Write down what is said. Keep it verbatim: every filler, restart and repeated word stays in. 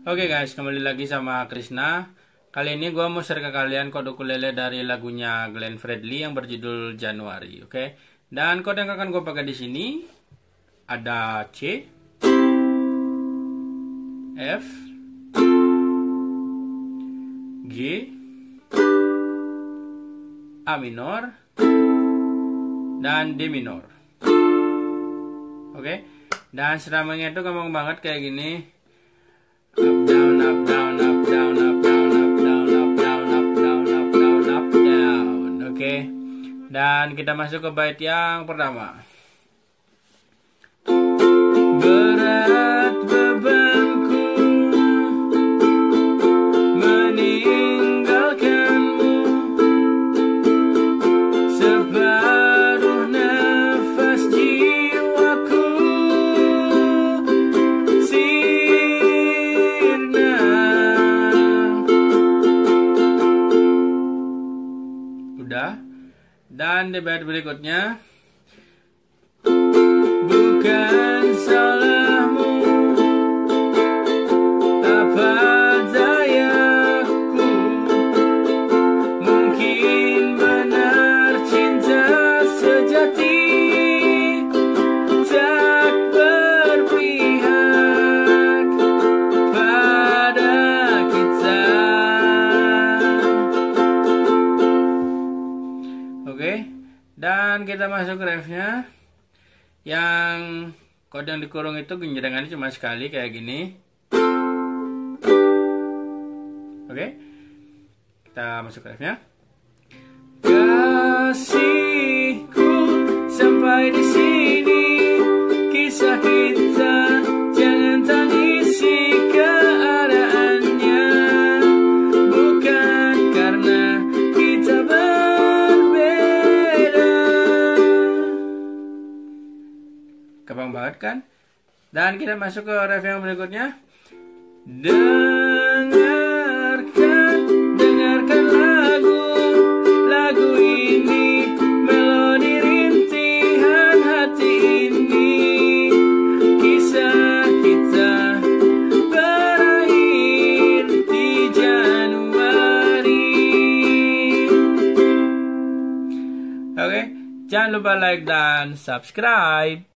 Oke guys, kembali lagi sama Krisna. Kali ini gue mau share ke kalian kode ukulele dari lagunya Glenn Fredly yang berjudul Januari. Oke, dan kode yang akan gue pakai di sini ada C, F, G, A minor, dan D minor. Oke, dan seramanya itu gampang banget kayak gini. Up down up down up down up down up down up down up down up down up down. Oke. Dan kita masuk ke bait yang pertama. Berat bebanku meninggalkanmu, separuh nafas jiwaku udah. Dan di bait berikutnya, bukan salahmu apa dayaku, mungkin benar cinta sejati tak berpihak pada kita. Oke, dan kita masuk ke refnya. Yang kode yang dikurung itu genjrengannya cuma sekali kayak gini. Oke, kita masuk ke refnya. Kasihku, sampai di sini kisah kita, jangan tangisi keadaannya, bukan karena kita gampang banget kan? Dan kita masuk ke ref yang berikutnya. Dengarkan, dengarkan lagu, lagu ini, melodi rintihan hati ini, kisah kita berakhir di Januari. Oke, jangan lupa like dan subscribe.